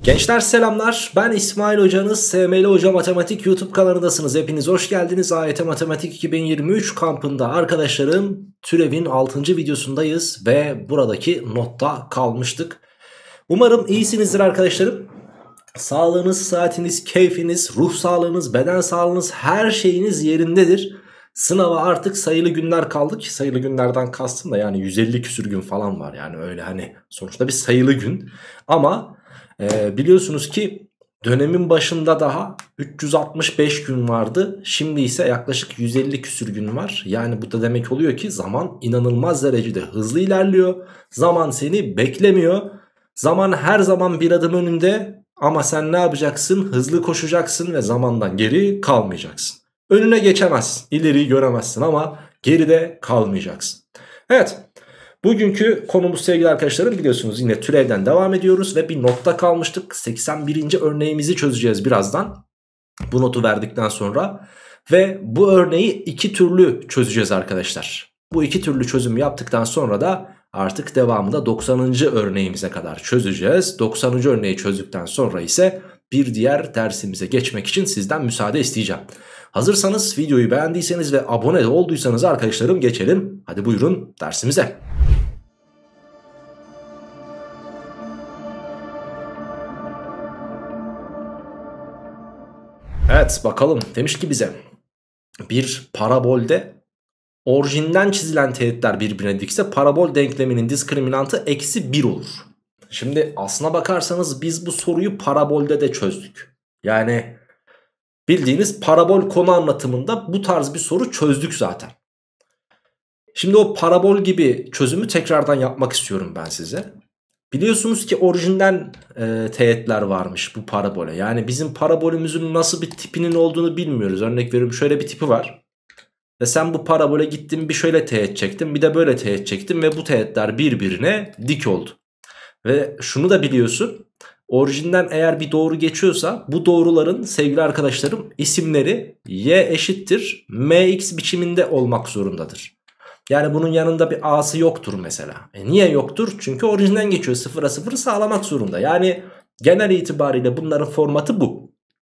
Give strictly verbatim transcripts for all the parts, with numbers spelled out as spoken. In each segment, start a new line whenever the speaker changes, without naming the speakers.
Gençler selamlar, ben İsmail Hocanız, S M L Hoca Matematik YouTube kanalındasınız. Hepiniz hoş geldiniz. A Y T Matematik iki bin yirmi üç kampında arkadaşlarım türevin altıncı videosundayız ve buradaki notta kalmıştık. Umarım iyisinizdir arkadaşlarım. Sağlığınız, saatiniz, keyfiniz, ruh sağlığınız, beden sağlığınız, her şeyiniz yerindedir. Sınava artık sayılı günler kaldı ki sayılı günlerden kastım da yani yüz elli küsür gün falan var. Yani öyle hani sonuçta bir sayılı gün ama... Ee, biliyorsunuz ki dönemin başında daha üç yüz altmış beş gün vardı. Şimdi ise yaklaşık yüz elli küsür gün var. Yani bu da demek oluyor ki zaman inanılmaz derecede hızlı ilerliyor. Zaman seni beklemiyor. Zaman her zaman bir adım önünde ama sen ne yapacaksın? Hızlı koşacaksın ve zamandan geri kalmayacaksın. Önüne geçemezsin, ileriyi göremezsin ama geride kalmayacaksın. Evet. Bugünkü konumuz sevgili arkadaşlarım biliyorsunuz yine türevden devam ediyoruz ve bir notta kalmıştık. seksen birinci örneğimizi çözeceğiz birazdan. Bu notu verdikten sonra ve bu örneği iki türlü çözeceğiz arkadaşlar. Bu iki türlü çözüm yaptıktan sonra da artık devamında doksanıncı örneğimize kadar çözeceğiz. doksanıncı örneği çözdükten sonra ise bir diğer dersimize geçmek için sizden müsaade isteyeceğim. Hazırsanız videoyu beğendiyseniz ve abone olduysanız arkadaşlarım geçelim. Hadi buyurun dersimize. Evet bakalım demiş ki bize bir parabolde orijinden çizilen teğetler birbirine dikse parabol denkleminin diskriminantı eksi bir olur. Şimdi aslına bakarsanız biz bu soruyu parabolde de çözdük. Yani bildiğiniz parabol konu anlatımında bu tarz bir soru çözdük zaten. Şimdi o parabol gibi çözümü tekrardan yapmak istiyorum ben size. Biliyorsunuz ki orijinden e, teğetler varmış bu parabole. Yani bizim parabolümüzün nasıl bir tipinin olduğunu bilmiyoruz. Örnek veriyorum şöyle bir tipi var. Ve sen bu parabole gittin bir şöyle teğet çektin bir de böyle teğet çektin ve bu teğetler birbirine dik oldu. Ve şunu da biliyorsun. Orijinden eğer bir doğru geçiyorsa bu doğruların sevgili arkadaşlarım isimleri y eşittir mx biçiminde olmak zorundadır. Yani bunun yanında bir a'sı yoktur mesela. E niye yoktur? Çünkü orijinden geçiyor. Sıfıra sıfırı sağlamak zorunda. Yani genel itibariyle bunların formatı bu.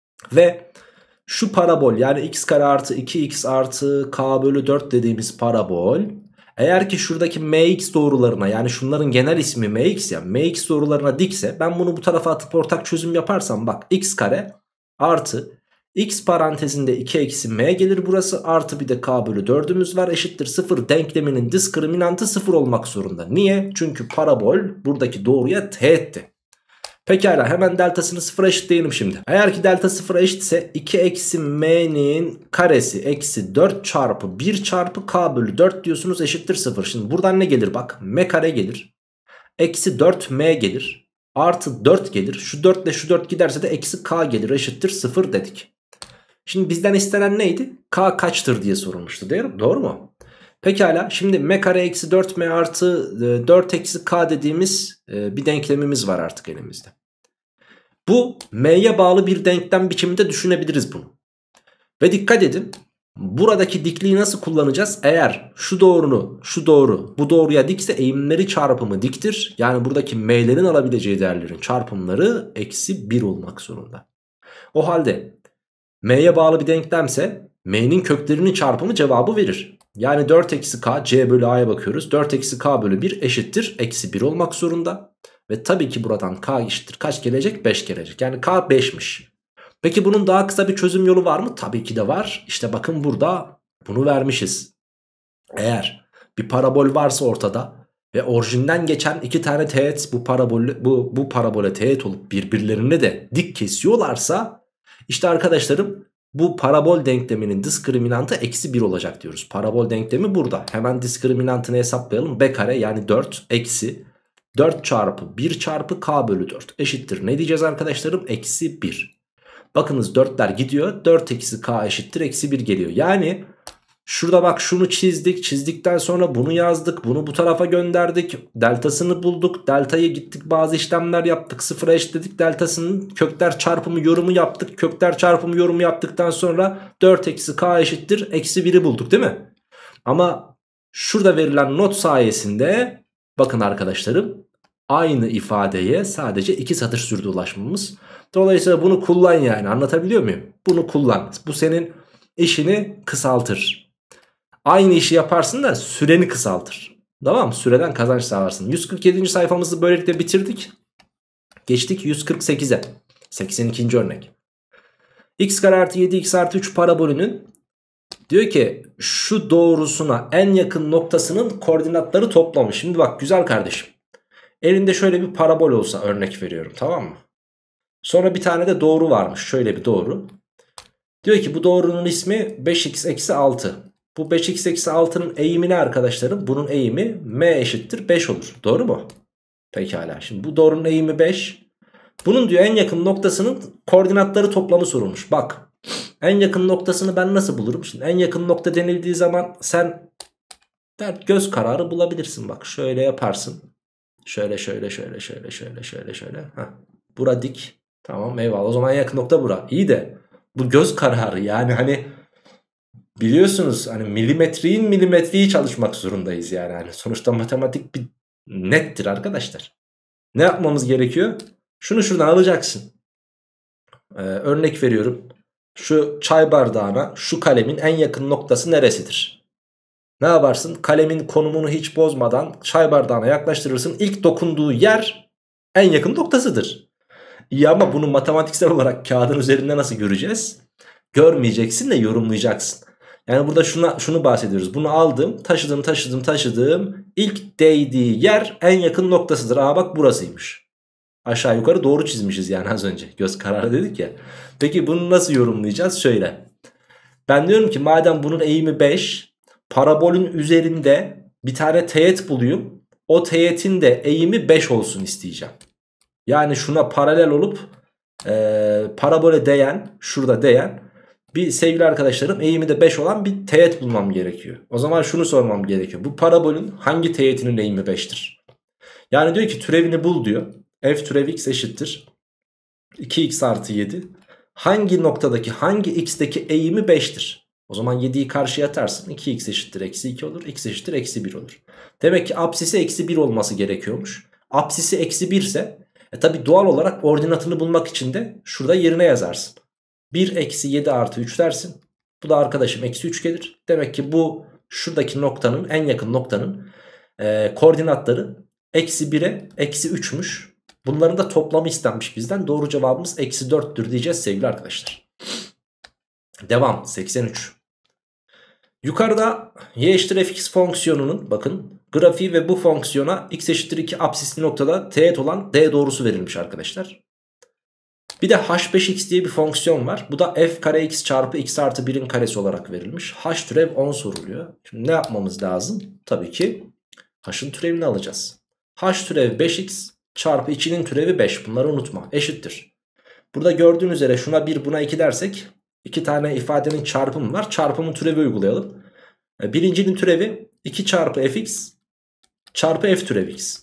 Ve şu parabol yani x kare artı iki x artı k bölü dört dediğimiz parabol. Eğer ki şuradaki mx doğrularına yani şunların genel ismi mx ya mx doğrularına dikse ben bunu bu tarafa atıp ortak çözüm yaparsam bak x kare artı x parantezinde iki eksi m gelir burası artı bir de k bölü dördümüz var eşittir sıfır denkleminin diskriminantı sıfır olmak zorunda. Niye? Çünkü parabol buradaki doğruya teğetti. Pekala hemen deltasını sıfıra eşitleyelim şimdi. Eğer ki delta sıfıra eşitse iki eksi m'nin karesi eksi dört çarpı bir çarpı k bölü dört diyorsunuz eşittir sıfır. Şimdi buradan ne gelir bak m kare gelir. Eksi dört m gelir. Artı dört gelir. Şu dört ile şu dört giderse de eksi k gelir eşittir sıfır dedik. Şimdi bizden istenen neydi? K kaçtır diye sorulmuştu değil mi? Doğru mu? Pekala şimdi m kare eksi dört m artı dört eksi k dediğimiz bir denklemimiz var artık elimizde. Bu m'ye bağlı bir denklem biçiminde düşünebiliriz bunu. Ve dikkat edin buradaki dikliği nasıl kullanacağız? Eğer şu doğrunu şu doğru bu doğruya dikse eğimleri çarpımı diktir. Yani buradaki m'lerin alabileceği değerlerin çarpımları eksi bir olmak zorunda. O halde m'ye bağlı bir denklemse m'nin köklerinin çarpımı cevabı verir. Yani dört eksi k c bölü a'ya bakıyoruz. dört eksi k bölü bir eşittir eksi bir olmak zorunda. Ve tabii ki buradan k eşittir kaç gelecek? beş gelecek. Yani k beşmiş. Peki bunun daha kısa bir çözüm yolu var mı? Tabii ki de var. İşte bakın burada bunu vermişiz. Eğer bir parabol varsa ortada ve orijinden geçen iki tane teğet bu parabol bu bu parabole teğet olup birbirlerine de dik kesiyorlarsa işte arkadaşlarım bu parabol denkleminin diskriminantı eksi bir olacak diyoruz. Parabol denklemi burada. Hemen diskriminantını hesaplayalım. B kare yani dört eksi dört çarpı bir çarpı k bölü dört eşittir. Ne diyeceğiz arkadaşlarım? Eksi bir. Bakınız dörtler gidiyor. dört eksi k eşittir eksi bir geliyor. Yani şurada bak şunu çizdik. Çizdikten sonra bunu yazdık. Bunu bu tarafa gönderdik. Deltasını bulduk. Deltayı gittik bazı işlemler yaptık. Sıfıra eşitledik. Deltasının kökler çarpımı yorumu yaptık. Kökler çarpımı yorumu yaptıktan sonra dört eksi k eşittir eksi biri bulduk değil mi? Ama şurada verilen not sayesinde bakın arkadaşlarım Aynı ifadeye sadece iki satır sürdü ulaşmamız. Dolayısıyla bunu kullan yani, anlatabiliyor muyum? Bunu kullan. Bu senin işini kısaltır. Aynı işi yaparsın da süreni kısaltır. Tamam mı? Süreden kazanç sağlarsın. yüz kırk yedinci sayfamızı böylelikle bitirdik. Geçtik yüz kırk sekize. seksen ikinci örnek. X kare artı yedi x artı üç parabolünün diyor ki şu doğrusuna en yakın noktasının koordinatları toplamı. Şimdi bak güzel kardeşim. Elinde şöyle bir parabol olsa, örnek veriyorum, tamam mı? Sonra bir tane de doğru varmış. Şöyle bir doğru. Diyor ki bu doğrunun ismi beş x eksi altı. Bu beş x eksi altının eğimi ne arkadaşlarım? Bunun eğimi m eşittir beş olur. Doğru mu? Pekala. Şimdi bu doğrunun eğimi beş. Bunun diyor en yakın noktasının koordinatları toplamı sorulmuş. Bak. En yakın noktasını ben nasıl bulurum? Şimdi en yakın nokta denildiği zaman sen göz kararı bulabilirsin. Bak şöyle yaparsın. Şöyle şöyle şöyle şöyle şöyle şöyle şöyle. Heh. Bura dik. Tamam eyvallah. O zaman en yakın nokta bura. İyi de bu göz kararı yani, hani biliyorsunuz hani milimetreyin milimetreyi çalışmak zorundayız yani. Hani sonuçta matematik bir nettir arkadaşlar. Ne yapmamız gerekiyor? Şunu şuradan alacaksın. Ee, örnek veriyorum. Şu çay bardağına şu kalemin en yakın noktası neresidir? Ne yaparsın? Kalemin konumunu hiç bozmadan çay bardağına yaklaştırırsın. İlk dokunduğu yer en yakın noktasıdır. İyi ama bunu matematiksel olarak kağıdın üzerinde nasıl göreceğiz? Görmeyeceksin de yorumlayacaksın. Yani burada şuna, şunu bahsediyoruz. Bunu aldım, taşıdım, taşıdım, taşıdım. İlk değdiği yer en yakın noktasıdır. Aa bak burasıymış. Aşağı yukarı doğru çizmişiz yani az önce. Göz kararı dedik ya. Peki bunu nasıl yorumlayacağız? Şöyle. Ben diyorum ki madem bunun eğimi beş, parabolün üzerinde bir tane teğet bulayım. O teğetin de eğimi beş olsun isteyeceğim. Yani şuna paralel olup e, parabole değen, şurada değen bir, sevgili arkadaşlarım, eğimi de beş olan bir teğet bulmam gerekiyor. O zaman şunu sormam gerekiyor. Bu parabolün hangi teğetinin eğimi beştir? Yani diyor ki türevini bul diyor. F türev x eşittir iki x artı yedi. Hangi noktadaki, hangi x'teki eğimi beştir? O zaman yediyi karşıya atarsın. iki x eşittir eksi iki olur. X eşittir eksi bir olur. Demek ki apsisi eksi bir olması gerekiyormuş. Apsisi eksi bir ise e tabi doğal olarak ordinatını bulmak için de şurada yerine yazarsın. bir eksi yedi artı üç dersin. Bu da arkadaşım eksi üç gelir. Demek ki bu şuradaki noktanın, en yakın noktanın e, koordinatları eksi bire eksi üçmüş. Bunların da toplamı istenmiş bizden. Doğru cevabımız eksi dörttür diyeceğiz sevgili arkadaşlar. Devam. seksen üç. Yukarıda y eşittir fx fonksiyonunun, bakın, grafiği ve bu fonksiyona x eşittir iki apsisli noktada teğet olan d doğrusu verilmiş arkadaşlar. Bir de h beş x diye bir fonksiyon var. Bu da f kare x çarpı x artı birin karesi olarak verilmiş. H türev on soruluyor. Şimdi ne yapmamız lazım? Tabii ki h'ın türevini alacağız. H türev beş x çarpı içinin türevi beş. Bunları unutma. Eşittir. Burada gördüğün üzere şuna bir, buna iki dersek iki tane ifadenin çarpımı var. Çarpımın türevi uygulayalım. Birincinin türevi iki çarpı fx çarpı f türev x.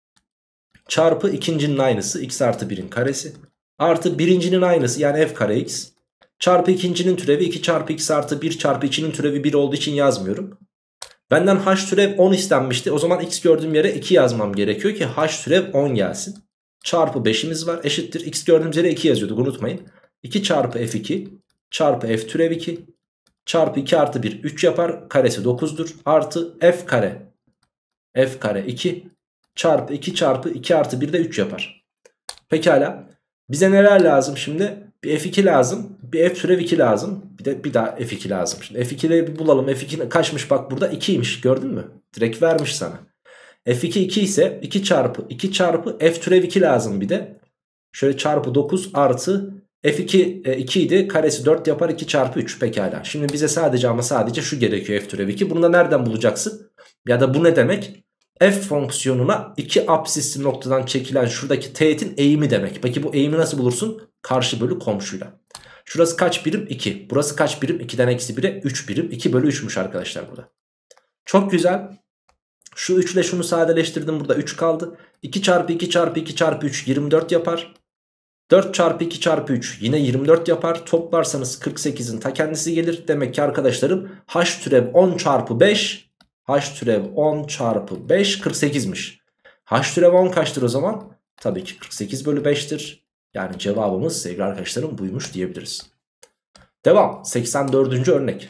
Çarpı ikincinin aynısı x artı birin karesi. Artı birincinin aynısı yani f kare x. Çarpı ikincinin türevi iki çarpı x artı bir çarpı içinin türevi bir olduğu için yazmıyorum. Benden h türev on istenmişti. O zaman x gördüğüm yere iki yazmam gerekiyor ki h türev on gelsin. Çarpı beşimiz var eşittir. X gördüğümüz yere iki yazıyorduk, unutmayın. iki çarpı f iki çarpı f türev iki çarpı iki artı bir üç yapar. Karesi dokuzdur. Artı f kare. F kare iki çarpı iki çarpı iki artı bir de üç yapar. Pekala. Bize neler lazım şimdi? Bir f iki lazım. Bir f türev iki lazım. Bir de bir daha f iki lazım. Şimdi f iki'leri bir bulalım. f iki kaçmış? Bak burada ikiymiş. Gördün mü? Direkt vermiş sana. f iki iki ise iki çarpı iki çarpı f türev iki lazım bir de. Şöyle çarpı dokuz artı f iki e, iki idi. Karesi dört yapar. iki çarpı üç. Pekala. Şimdi bize sadece ama sadece şu gerekiyor, f türev iki. Bunu da nereden bulacaksın? Ya da bu ne demek? F fonksiyonuna iki apsisli noktadan çekilen şuradaki teğetin eğimi demek. Peki bu eğimi nasıl bulursun? Karşı bölü komşuyla. Şurası kaç birim? iki. Burası kaç birim? ikiden eksi bire üç birim. iki bölü üçmüş arkadaşlar burada. Çok güzel. Şu üç ile şunu sadeleştirdim. Burada üç kaldı. iki çarpı iki çarpı iki çarpı üç yirmi dört yapar. dört çarpı iki çarpı üç yine yirmi dört yapar. Toplarsanız kırk sekizin ta kendisi gelir. Demek ki arkadaşlarım h türev on çarpı beş... H türev on çarpı beş kırk sekizmiş. H türev on kaçtır o zaman? Tabii ki kırk sekiz bölü beş'tir. Yani cevabımız sevgili arkadaşlarım buymuş diyebiliriz. Devam. seksen dördüncü örnek.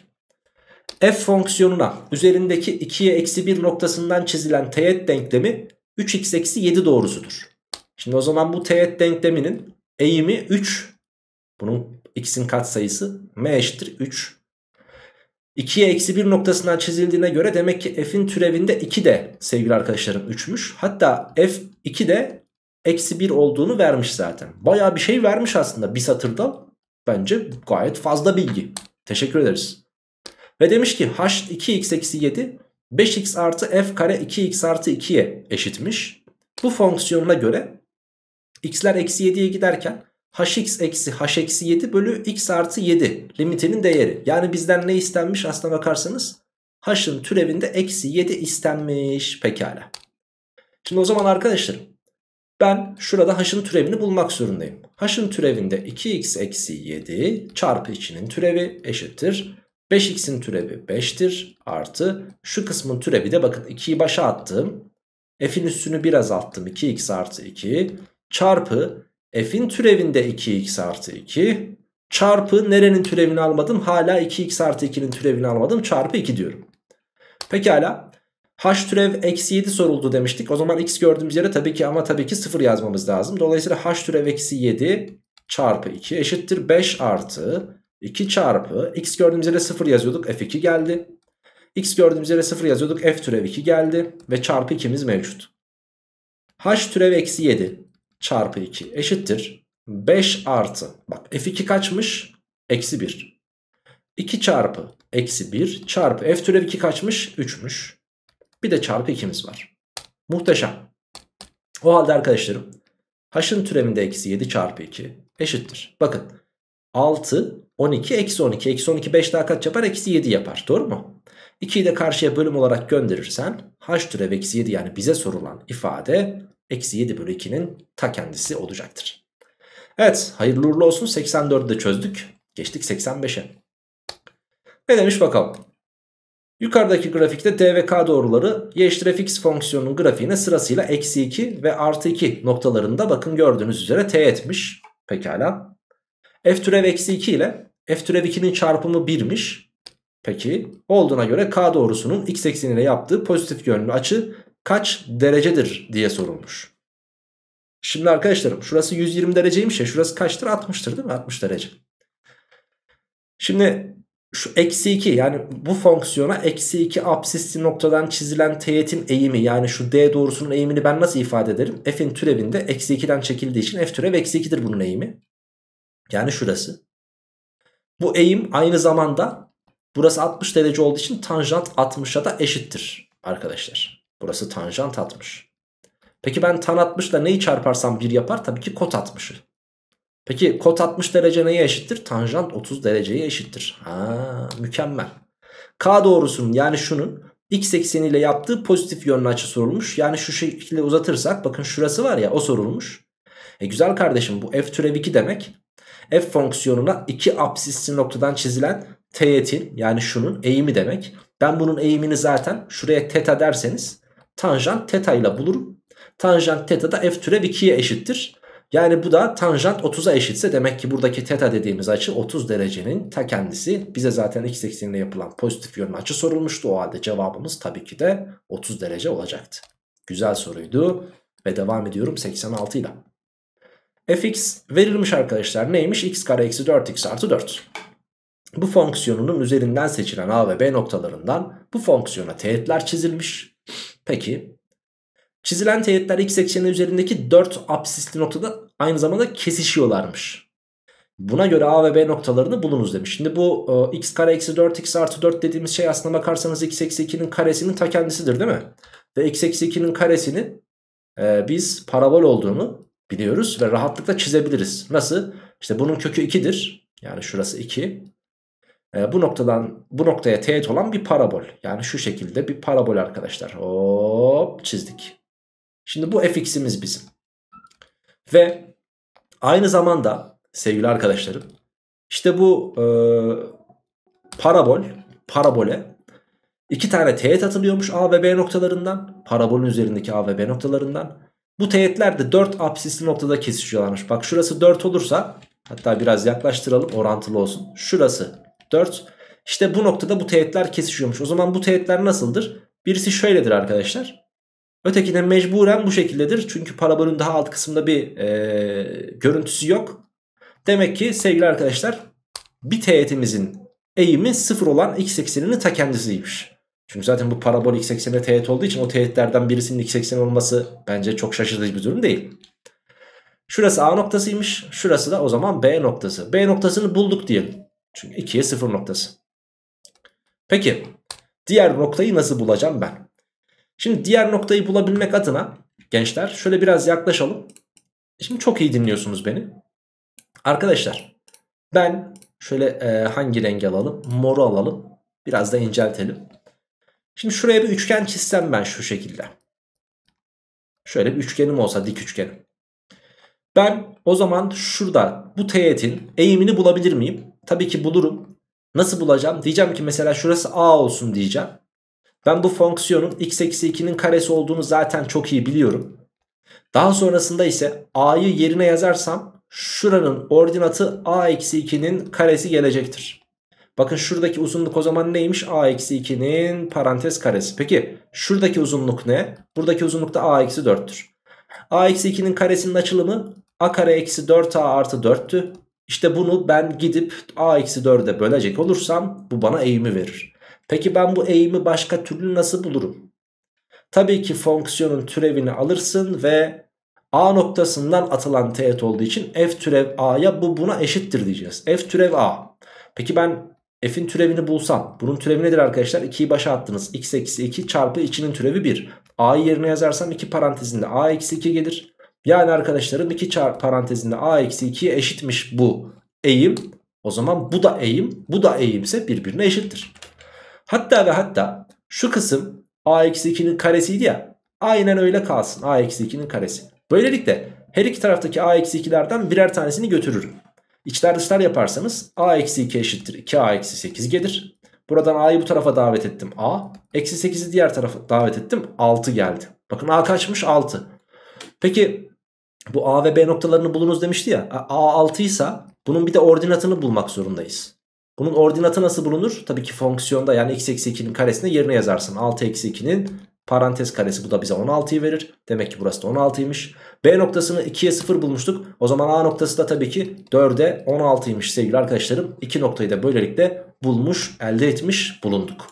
F fonksiyonuna üzerindeki ikiye eksi bir noktasından çizilen teğet denklemi üç x eksi yedi doğrusudur. Şimdi o zaman bu teğet denkleminin eğimi üç. Bunun x'in katsayısı m eşittir üç. ikiye eksi bir noktasından çizildiğine göre demek ki f'in türevinde iki de sevgili arkadaşlarım üç'müş. Hatta f iki de eksi bir olduğunu vermiş zaten. Bayağı bir şey vermiş aslında bir satırda. Bence gayet fazla bilgi. Teşekkür ederiz. Ve demiş ki h iki x eksi yedi beş x artı f kare iki x artı ikiye eşitmiş. Bu fonksiyonuna göre x'ler eksi yediye giderken hx eksi h eksi yedi bölü x artı yedi limitinin değeri. Yani bizden ne istenmiş aslına bakarsanız? H'ın türevinde eksi yedi istenmiş. Pekala. Şimdi o zaman arkadaşlarım ben şurada h'ın türevini bulmak zorundayım. H'ın türevinde iki x eksi yedi çarpı içinin türevi eşittir beş x'in türevi beş'tir artı şu kısmın türevi de bakın ikiyi başa attım. F'in üstünü biraz azalttım, iki x artı iki çarpı f'in türevinde iki x artı iki çarpı nerenin türevini almadım? Hala iki x artı iki'nin türevini almadım, çarpı iki diyorum. Pekala. H türev eksi yedi soruldu demiştik. O zaman x gördüğümüz yere tabii ki ama tabii ki sıfır yazmamız lazım. Dolayısıyla h türev eksi yedi çarpı iki eşittir beş artı iki çarpı x gördüğümüz yere sıfır yazıyorduk, f iki geldi. X gördüğümüz yere sıfır yazıyorduk, f türev iki geldi ve çarpı iki'miz mevcut. H türev eksi yedi çarpı iki eşittir beş artı, bak f iki kaçmış? Eksi bir. iki çarpı eksi bir çarpı f türev iki kaçmış? üç'müş. Bir de çarpı iki'miz var. Muhteşem. O halde arkadaşlarım h'ın türevinde eksi yedi çarpı iki eşittir. Bakın altı, on iki, eksi on iki. Eksi on iki beş daha kaç yapar? Eksi yedi yapar. Doğru mu? ikiyi de karşıya bölüm olarak gönderirsen h türev eksi yedi, yani bize sorulan ifade eksi yedi bölü iki'nin ta kendisi olacaktır. Evet, hayırlı uğurlu olsun. seksen dördü de çözdük. Geçtik seksen beş'e. Ne demiş bakalım. Yukarıdaki grafikte d ve k doğruları y eşittir fx fonksiyonunun grafiğine sırasıyla eksi iki ve artı iki noktalarında bakın gördüğünüz üzere teğetmiş. Pekala. F türev eksi iki ile f türev iki'nin çarpımı bir'miş. Peki olduğuna göre k doğrusunun x ekseniyle yaptığı pozitif yönlü açı kaç derecedir diye sorulmuş. Şimdi arkadaşlarım şurası yüz yirmi dereceymiş ya, şurası kaçtır? altmış'tır değil mi? altmış derece. Şimdi şu eksi iki, yani bu fonksiyona eksi iki apsisli noktadan çizilen teğetin eğimi, yani şu d doğrusunun eğimini ben nasıl ifade ederim? F'in türevinde eksi iki'den çekildiği için f türev eksi iki'dir bunun eğimi. Yani şurası. Bu eğim aynı zamanda burası altmış derece olduğu için tanjant altmış'a da eşittir arkadaşlar. Burası tanjant altmış. Peki ben tan altmış ile neyi çarparsam bir yapar? Tabii ki kot altmış'ı. Peki kot altmış derece neye eşittir? Tanjant otuz dereceye eşittir. Ha, mükemmel. K doğrusunun, yani şunun x ekseniyle yaptığı pozitif yönlü açı sorulmuş. Yani şu şekilde uzatırsak bakın şurası var ya, o sorulmuş. E güzel kardeşim, bu f türev iki demek. F fonksiyonuna iki apsisli noktadan çizilen teğetin, yani şunun eğimi demek. Ben bunun eğimini zaten şuraya teta derseniz tanjant teta ile bulurum. Tanjant teta da f türev iki'ye eşittir. Yani bu da tanjant otuz'a eşitse demek ki buradaki teta dediğimiz açı otuz derecenin ta kendisi. Bize zaten x ekseniyle yapılan pozitif yönlü açı sorulmuştu. O halde cevabımız tabii ki de otuz derece olacaktı. Güzel soruydu ve devam ediyorum seksen altı ile. Fx verilmiş arkadaşlar, neymiş? X kare eksi dört x artı dört. Bu fonksiyonunun üzerinden seçilen a ve b noktalarından bu fonksiyona teğetler çizilmiş. Peki çizilen teğetler x ekseni üzerindeki dört apsisli noktada aynı zamanda kesişiyorlarmış. Buna göre a ve b noktalarını bulunuz demiş. Şimdi bu e, x kare eksi dört x artı dört dediğimiz şey aslına bakarsanız x eksi iki'nin karesinin ta kendisidir değil mi? Ve x eksi iki'nin karesinin e, biz parabol olduğunu biliyoruz ve rahatlıkla çizebiliriz. Nasıl? İşte bunun kökü iki'dir. Yani şurası iki. E, bu noktadan bu noktaya teğet olan bir parabol. Yani şu şekilde bir parabol arkadaşlar. Hop, çizdik. Şimdi bu fx'imiz bizim. Ve aynı zamanda sevgili arkadaşlarım, işte bu e, parabol, parabole İki tane teğet atılıyormuş A ve B noktalarından. Parabolün üzerindeki A ve B noktalarından. Bu teğetler de dört apsisli noktada kesişiyorlarmış. Bak şurası dört olursa, hatta biraz yaklaştıralım orantılı olsun. Şurası dört. İşte bu noktada bu teğetler kesişiyormuş. O zaman bu teğetler nasıldır? Birisi şöyledir arkadaşlar. Öteki de mecburen bu şekildedir. Çünkü parabolün daha alt kısmında bir ee, görüntüsü yok. Demek ki sevgili arkadaşlar, bir teğetimizin eğimi sıfır olan x ekseninin ta kendisiymiş. Çünkü zaten bu parabol x eksenine teğet olduğu için o teğetlerden birisinin x ekseni olması bence çok şaşırtıcı bir durum değil. Şurası A noktasıymış. Şurası da o zaman B noktası. B noktasını bulduk diyelim. Çünkü ikiye sıfır noktası. Peki diğer noktayı nasıl bulacağım ben? Şimdi diğer noktayı bulabilmek adına gençler şöyle biraz yaklaşalım. Şimdi çok iyi dinliyorsunuz beni. Arkadaşlar ben şöyle e, hangi rengi alalım? Moru alalım. Biraz da inceltelim. Şimdi şuraya bir üçgen çizsem ben şu şekilde. Şöyle bir üçgenim olsa, dik üçgenim. Ben o zaman şurada bu teğetin eğimini bulabilir miyim? Tabii ki bulurum. Nasıl bulacağım? Diyeceğim ki mesela şurası A olsun diyeceğim. Ben bu fonksiyonun x eksi ikinin karesi olduğunu zaten çok iyi biliyorum. Daha sonrasında ise A'yı yerine yazarsam şuranın ordinatı A eksi ikinin karesi gelecektir. Bakın şuradaki uzunluk o zaman neymiş? A eksi ikinin parantez karesi. Peki şuradaki uzunluk ne? Buradaki uzunluk da A eksi dörttür. A eksi ikinin karesinin açılımı A kare eksi dört A artı dörttü. İşte bunu ben gidip A eksi dörde bölecek olursam bu bana eğimi verir. Peki ben bu eğimi başka türlü nasıl bulurum? Tabii ki fonksiyonun türevini alırsın ve A noktasından atılan teğet olduğu için f türev A'ya bu buna eşittir diyeceğiz. F türev A. Peki ben f'in türevini bulsam, bunun türevi nedir arkadaşlar? ikiyi başa attınız. X eksi iki çarpı içinin türevi bir. A'yı yerine yazarsam iki parantezinde A eksi iki gelir. Yani arkadaşlarım iki çarpı parantezinde A eksi ikiye eşitmiş bu eğim. O zaman bu da eğim, bu da eğimse birbirine eşittir. Hatta ve hatta şu kısım A eksi ikinin karesiydi ya. Aynen öyle kalsın. A eksi ikinin karesi. Böylelikle her iki taraftaki A eksi ikilerden birer tanesini götürürüm. İçler dışlar yaparsanız A eksi iki eşittir iki A eksi sekiz gelir. Buradan A'yı bu tarafa davet ettim A. Eksi sekizi diğer tarafa davet ettim altı geldi. Bakın A kaçmış? altı. Peki bu A ve B noktalarını bulunuz demişti ya. A altı ise bunun bir de ordinatını bulmak zorundayız. Bunun ordinatı nasıl bulunur? Tabii ki fonksiyonda, yani x eksi ikinin karesine yerine yazarsın. altı eksi ikinin parantez karesi, bu da bize on altıyı verir. Demek ki burası da on altıymış. B noktasını ikiye sıfır bulmuştuk. O zaman A noktası da tabii ki dörde on altıymış sevgili arkadaşlarım. İki noktayı da böylelikle bulmuş, elde etmiş bulunduk.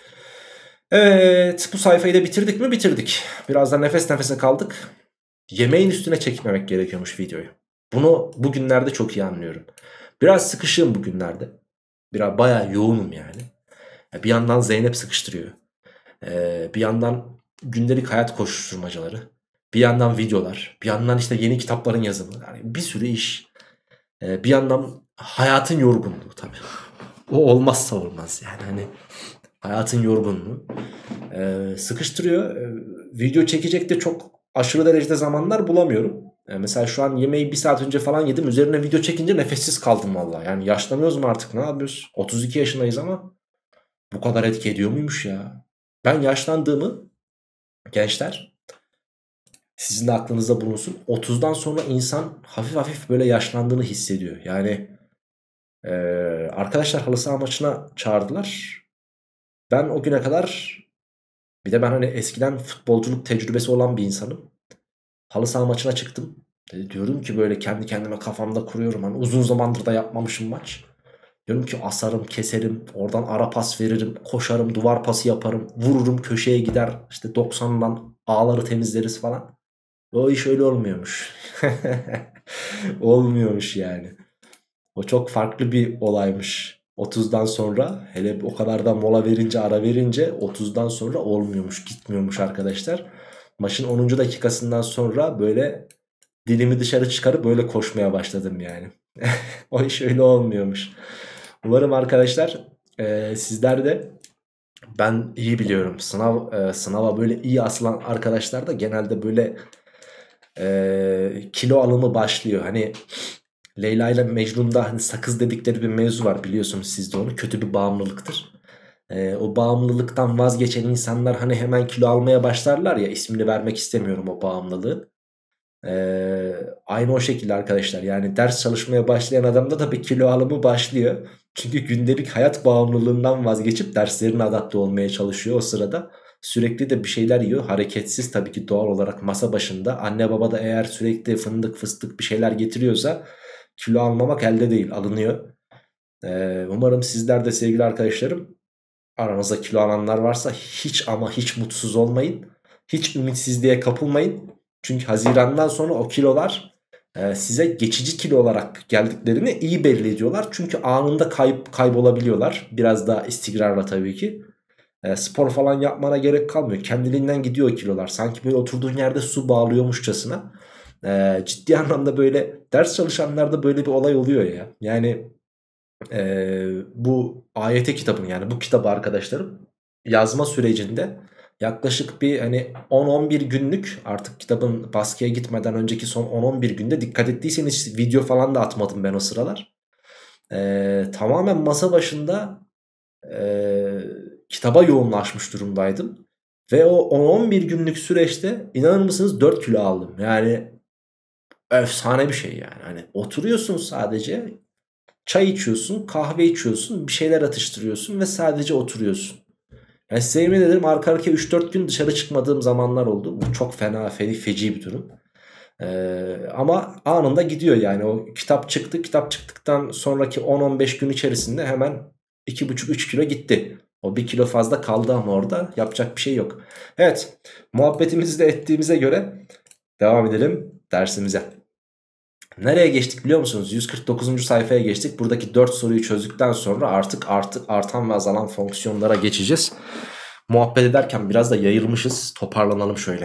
Evet, bu sayfayı da bitirdik mi? Bitirdik. Biraz da nefes nefese kaldık. Yemeğin üstüne çekmemek gerekiyormuş videoyu. Bunu bugünlerde çok iyi anlıyorum. Biraz sıkışığım bugünlerde. Biraz bayağı yoğunum yani. Bir yandan Zeynep sıkıştırıyor. Ee, bir yandan gündelik hayat koşuşturmacaları. Bir yandan videolar. Bir yandan işte yeni kitapların yazımı. Yani bir sürü iş. Ee, bir yandan hayatın yorgunluğu tabii. O olmazsa olmaz yani. Hani hayatın yorgunluğu. Ee, sıkıştırıyor. Ee, video çekecek de çok aşırı derecede zamanlar bulamıyorum. Ee, mesela şu an yemeği bir saat önce falan yedim. Üzerine video çekince nefessiz kaldım vallahi. Yani yaşlanıyoruz mu artık, ne yapıyoruz? otuz iki yaşındayız ama bu kadar etki ediyor muymuş ya? Ben yaşlandığımı, gençler, sizin de aklınızda bulunsun, otuzdan sonra insan hafif hafif böyle yaşlandığını hissediyor. Yani ee, arkadaşlar halı saha maçına çağırdılar. Ben o güne kadar, bir de ben hani eskiden futbolculuk tecrübesi olan bir insanım. Halı saha maçına çıktım. E, diyorum ki böyle kendi kendime kafamda kuruyorum. Hani uzun zamandır da yapmamışım maç. Diyorum ki asarım, keserim, oradan ara pas veririm, koşarım, duvar pası yaparım, vururum, köşeye gider, işte doksandan ağları temizleriz falan. O iş öyle olmuyormuş. Olmuyormuş yani. O çok farklı bir olaymış. otuzdan sonra, hele o kadar da mola verince, ara verince otuzdan sonra olmuyormuş, gitmiyormuş arkadaşlar. Maçın onuncu dakikasından sonra böyle dilimi dışarı çıkarıp böyle koşmaya başladım yani. O iş öyle olmuyormuş. Umarım arkadaşlar e, sizler de, ben iyi biliyorum, sınav e, sınava böyle iyi asılan arkadaşlar da genelde böyle e, kilo alımı başlıyor. Hani Leyla ile Mecnun'da hani sakız dedikleri bir mevzu var, biliyorsunuz siz de onu. Kötü bir bağımlılıktır. Ee, o bağımlılıktan vazgeçen insanlar hani hemen kilo almaya başlarlar ya, ismini vermek istemiyorum o bağımlılığı. Ee, aynı o şekilde arkadaşlar, yani ders çalışmaya başlayan adamda da bir kilo alımı başlıyor. Çünkü gündelik hayat bağımlılığından vazgeçip derslerine adapte olmaya çalışıyor o sırada. Sürekli de bir şeyler yiyor, hareketsiz tabii ki, doğal olarak masa başında. Anne baba da eğer sürekli fındık fıstık bir şeyler getiriyorsa kilo almamak elde değil, alınıyor. Ee, umarım sizler de sevgili arkadaşlarım, aranızda kilo alanlar varsa hiç ama hiç mutsuz olmayın. Hiç ümitsizliğe kapılmayın. Çünkü Haziran'dan sonra o kilolar e, size geçici kilo olarak geldiklerini iyi belli ediyorlar. Çünkü anında kayıp kaybolabiliyorlar. Biraz daha istikrarla tabii ki. E, spor falan yapmana gerek kalmıyor. Kendiliğinden gidiyor o kilolar. Sanki böyle oturduğun yerde su bağlıyormuşçasına. E, ciddi anlamda böyle ders çalışanlarda böyle bir olay oluyor ya. Yani ee, bu A Y T kitabını, yani bu kitabı arkadaşlarım yazma sürecinde yaklaşık bir hani on on bir günlük, artık kitabın baskıya gitmeden önceki son on on bir günde, dikkat ettiyseniz video falan da atmadım ben o sıralar. Ee, tamamen masa başında e, kitaba yoğunlaşmış durumdaydım. Ve o on on bir günlük süreçte inanır mısınız dört kilo aldım. Yani efsane bir şey yani. Hani oturuyorsun sadece, çay içiyorsun, kahve içiyorsun, bir şeyler atıştırıyorsun ve sadece oturuyorsun. Yani size yemin ederim, arka arkaya üç dört gün dışarı çıkmadığım zamanlar oldu. Bu çok fena, fe feci bir durum. Ee, ama anında gidiyor yani. O kitap çıktı. Kitap çıktıktan sonraki on on beş gün içerisinde hemen iki buçuk üç kilo gitti. O bir kilo fazla kaldı ama orada yapacak bir şey yok. Evet, muhabbetimizi de ettiğimize göre devam edelim dersimize. Nereye geçtik biliyor musunuz? yüz kırk dokuzuncu sayfaya geçtik. Buradaki dört soruyu çözdükten sonra artık artık artan ve azalan fonksiyonlara geçeceğiz. Muhabbet ederken biraz da yayılmışız. Toparlanalım şöyle.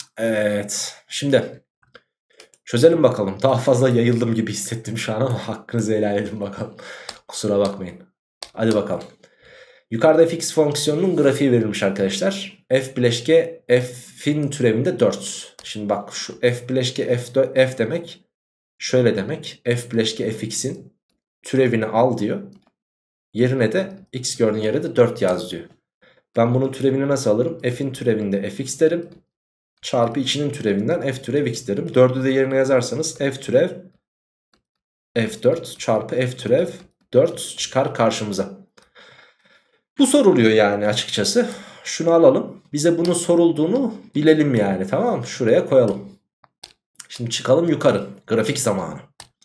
Evet. Şimdi çözelim bakalım. Daha fazla yayıldım gibi hissettim şu an ama hakkınızı helal edin bakalım. Kusura bakmayın. Hadi bakalım. Yukarıda fx fonksiyonunun grafiği verilmiş arkadaşlar. F bileşke f'in türevinde dört. Şimdi bak, şu f bileşke f, f demek şöyle demek. F bileşke fx'in türevini al diyor. Yerine de x gördüğün yere de dört yaz diyor. Ben bunun türevini nasıl alırım? F'in türevinde fx derim. Çarpı içinin türevinden f türev x derim. dördü de yerine yazarsanız f türev f dört çarpı f türev dört çıkar karşımıza. Bu soruluyor yani açıkçası. Şunu alalım. Bize bunun sorulduğunu bilelim yani, tamam mı? Şuraya koyalım. Şimdi çıkalım yukarı. Grafik zamanı.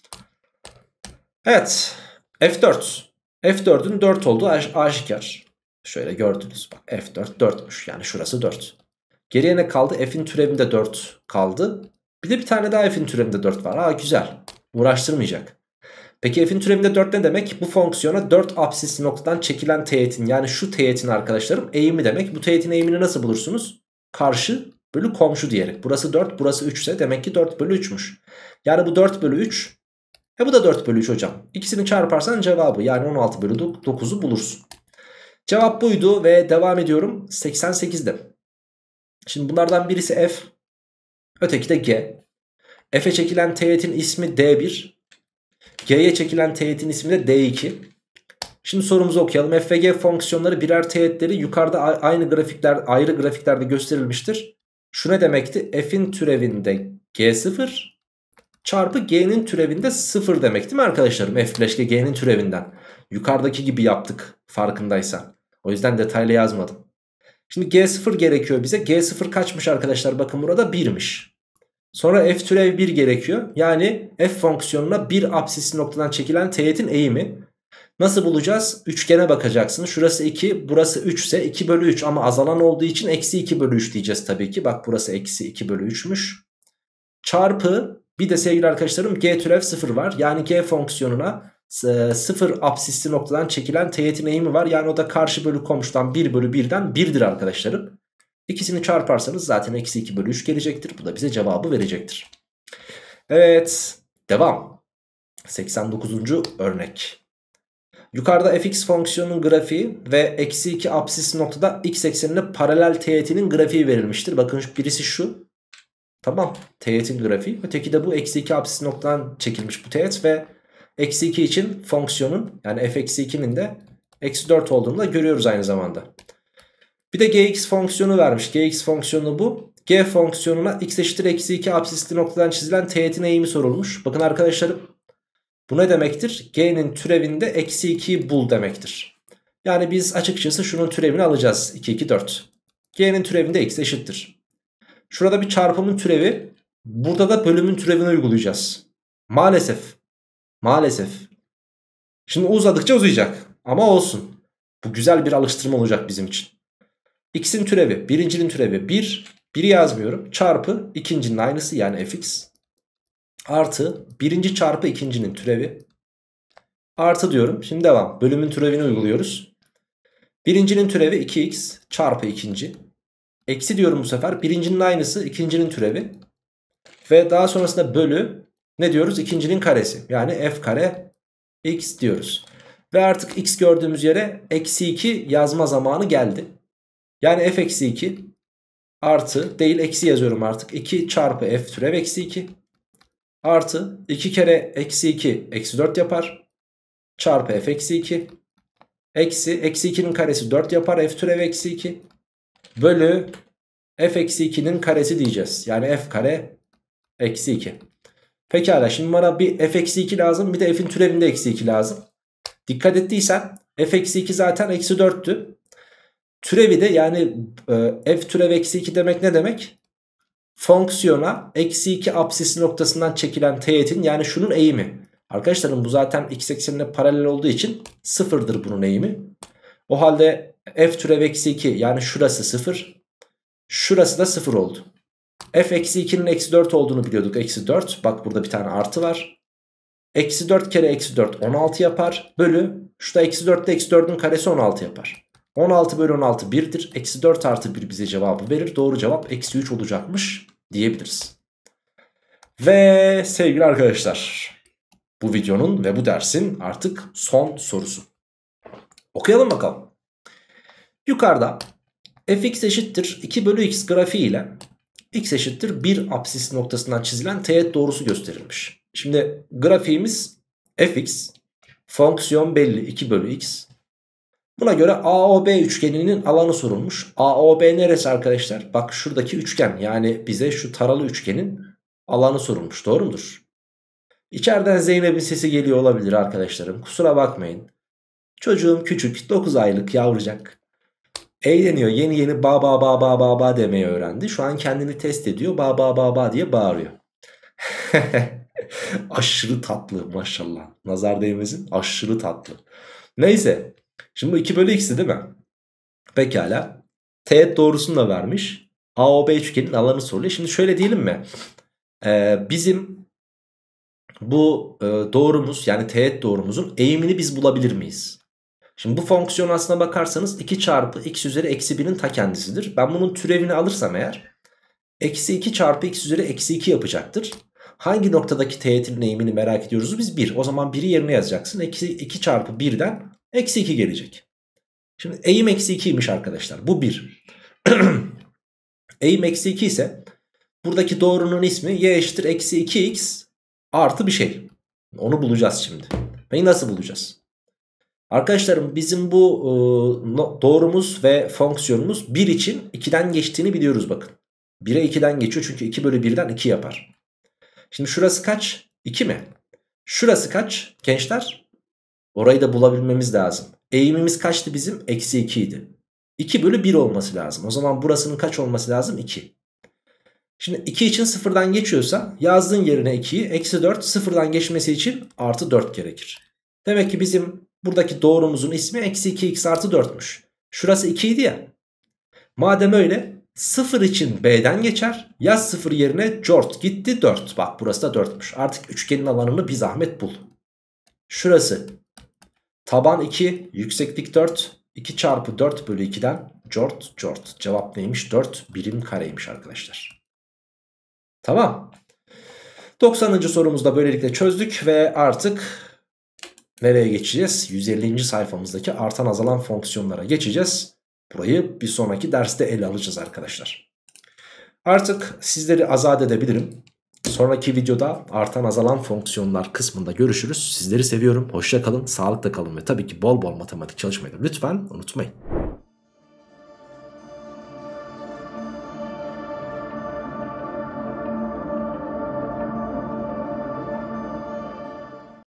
Evet. F dört. F dördün dört olduğu aşikar. Şöyle gördünüz. Bak, F dört dörtmüş. Yani şurası dört. Geriye ne kaldı? F'in türevinde dört kaldı. Bir de bir tane daha F'in türevinde dört var. Aa, güzel. Uğraştırmayacak. Peki F'in türevinde dört ne demek? Bu fonksiyona dört apsisli noktadan çekilen teğetin, yani şu teğetin arkadaşlarım eğimi demek. Bu teğetin eğimini nasıl bulursunuz? Karşı bölü komşu diyerek. Burası dört, burası üç ise demek ki dört bölü üçmüş. Yani bu dört bölü üç. E bu da dört bölü üç hocam. İkisini çarparsan cevabı, yani on altı bölü dokuzu bulursun. Cevap buydu ve devam ediyorum. seksen sekizde. Şimdi bunlardan birisi F. Öteki de G. F'e çekilen teğetin ismi D bir. G'ye çekilen teğetin ismi de D iki. Şimdi sorumuzu okuyalım. F ve G fonksiyonları birer teğetleri yukarıda aynı grafikler, ayrı grafiklerde gösterilmiştir. Şu ne demekti? F'in türevinde G sıfır çarpı G'nin türevinde sıfır demek değil mi arkadaşlarım? F bileşke G'nin türevinden. Yukarıdaki gibi yaptık farkındaysan. O yüzden detaylı yazmadım. Şimdi G sıfır gerekiyor bize. G sıfır kaçmış arkadaşlar? Bakın burada birmiş. Sonra f türev bir gerekiyor. Yani f fonksiyonuna bir apsisli noktadan çekilen teğetin eğimi. Nasıl bulacağız? Üçgene bakacaksın. Şurası iki, burası üç ise iki bölü üç, ama azalan olduğu için eksi iki bölü üç diyeceğiz tabii ki. Bak, burası eksi iki bölü üçmüş. Çarpı bir de sevgili arkadaşlarım g türev sıfır var. Yani g fonksiyonuna sıfır apsisli noktadan çekilen teğetin eğimi var. Yani o da karşı bölü komşudan bir bölü birden birdir arkadaşlarım. İkisini çarparsanız zaten eksi iki bölü üç gelecektir. Bu da bize cevabı verecektir. Evet, devam. seksen dokuzuncu örnek. Yukarıda fx fonksiyonunun grafiği ve eksi iki apsisli noktada x eksenine paralel teğetinin grafiği verilmiştir. Bakın birisi şu. Tamam, teğetin grafiği. Öteki de bu eksi iki apsisli noktadan çekilmiş bu teğet ve eksi iki için fonksiyonun, yani f eksi ikinin de Eksi dört olduğunu da görüyoruz aynı zamanda. Bir de gx fonksiyonu vermiş. Gx fonksiyonu bu. G fonksiyonuna x eşittir eksi iki absisli noktadan çizilen teğetin eğimi sorulmuş. Bakın arkadaşlarım, bu ne demektir? G'nin türevinde eksi ikiyi bul demektir. Yani biz açıkçası şunun türevini alacağız. iki, iki, dört. G'nin türevinde x eşittir. Şurada bir çarpımın türevi. Burada da bölümün türevini uygulayacağız. Maalesef. Maalesef. Şimdi uzadıkça uzayacak. Ama olsun. Bu güzel bir alıştırma olacak bizim için. X'in türevi. Birincinin türevi bir. biri yazmıyorum. Çarpı ikincinin aynısı yani fx. Artı birinci çarpı ikincinin türevi. Artı diyorum. Şimdi devam. Bölümün türevini uyguluyoruz. Birincinin türevi iki x çarpı ikinci. Eksi diyorum bu sefer. Birincinin aynısı ikincinin türevi. Ve daha sonrasında bölü ne diyoruz? İkincinin karesi. Yani f kare x diyoruz. Ve artık x gördüğümüz yere eksi iki yazma zamanı geldi. Yani f eksi iki artı değil eksi yazıyorum artık. iki çarpı f türev eksi iki. Artı iki kere eksi iki eksi dört yapar. Çarpı f eksi iki. Eksi eksi ikinin karesi dört yapar. F türev eksi iki. Bölü f eksi ikinin karesi diyeceğiz. Yani f kare eksi iki. Pekala, şimdi bana bir f eksi iki lazım. Bir de f'in türevinde eksi iki lazım. Dikkat ettiysen f eksi iki zaten eksi dörttü. Türevi de yani e, f türev eksi iki demek ne demek? Fonksiyona eksi iki apsisi noktasından çekilen teğetin yani şunun eğimi. Arkadaşlarım bu zaten x eksenine paralel olduğu için sıfırdır bunun eğimi. O halde f türev eksi iki yani şurası sıfır. Şurası da sıfır oldu. F eksi ikinin eksi dört olduğunu biliyorduk. Eksi dört. Bak burada bir tane artı var. Eksi dört kere eksi dört on altı yapar. Bölü. Şurada eksi dört ile eksi dördün karesi on altı yapar. on altı bölü on altı birdir. Eksi dört artı bir bize cevabı verir. Doğru cevap eksi üç olacakmış diyebiliriz. Ve sevgili arkadaşlar, bu videonun ve bu dersin artık son sorusu. Okuyalım bakalım. Yukarıda fx eşittir iki bölü x grafiği ile x eşittir bir apsis noktasından çizilen teğet doğrusu gösterilmiş. Şimdi grafiğimiz fx, fonksiyon belli iki bölü x. Buna göre A O B üçgeninin alanı sorulmuş. A O B neresi arkadaşlar? Bak şuradaki üçgen, yani bize şu taralı üçgenin alanı sorulmuş. Doğru mudur? İçeriden Zeynep'in sesi geliyor olabilir arkadaşlarım. Kusura bakmayın. Çocuğum küçük, dokuz aylık yavrucak. Eğleniyor, yeni yeni ba ba ba ba ba ba demeyi öğrendi. Şu an kendini test ediyor, ba ba ba ba diye bağırıyor. Aşırı tatlı maşallah. Nazar değmesin, aşırı tatlı. Neyse. Şimdi bu iki bölü x'ti değil mi? Pekala. Teğet doğrusunu da vermiş. A O B üçgenin alanı soruluyor. Şimdi şöyle diyelim mi? Ee, bizim bu e, doğrumuz, yani teğet doğrumuzun eğimini biz bulabilir miyiz? Şimdi bu fonksiyon aslına bakarsanız iki çarpı x üzeri eksi birin ta kendisidir. Ben bunun türevini alırsam eğer eksi iki çarpı x üzeri eksi iki yapacaktır. Hangi noktadaki teğetin eğimini merak ediyoruz biz? bir. O zaman biri yerine yazacaksın. Eksi iki çarpı birden eksi iki gelecek. Şimdi eğim eksi ikiymiş arkadaşlar. Bu bir. Eğim eksi iki ise buradaki doğrunun ismi y eşittir eksi iki x artı bir şey. Onu bulacağız şimdi. Peki nasıl bulacağız? Arkadaşlarım bizim bu e, doğrumuz ve fonksiyonumuz bir için ikiden geçtiğini biliyoruz bakın. bire ikiden geçiyor çünkü iki bölü birden iki yapar. Şimdi şurası kaç? iki mi? Şurası kaç gençler? Orayı da bulabilmemiz lazım. Eğimimiz kaçtı bizim? Eksi iki idi. iki bölü bir olması lazım. O zaman burasının kaç olması lazım? iki. Şimdi iki için sıfırdan geçiyorsa yazdığın yerine ikiyi, eksi dört sıfırdan geçmesi için artı dört gerekir. Demek ki bizim buradaki doğrumuzun ismi eksi iki x artı dörtmüş. Şurası iki idi ya. Madem öyle sıfır için B'den geçer. Yaz sıfır yerine cort gitti dört. Bak burası da dörtmüş. Artık üçgenin alanını bir zahmet bul. Şurası taban iki, yükseklik dört. iki çarpı dört bölü ikiden cort cort. Cevap neymiş? dört birim kareymiş arkadaşlar. Tamam. doksanıncı sorumuzu da böylelikle çözdük ve artık nereye geçeceğiz? yüz ellinci sayfamızdaki artan azalan fonksiyonlara geçeceğiz. Burayı bir sonraki derste ele alacağız arkadaşlar. Artık sizleri azat edebilirim. Sonraki videoda artan azalan fonksiyonlar kısmında görüşürüz. Sizleri seviyorum. Hoşça kalın, sağlıkla kalın ve tabii ki bol bol matematik çalışmayı da lütfen unutmayın.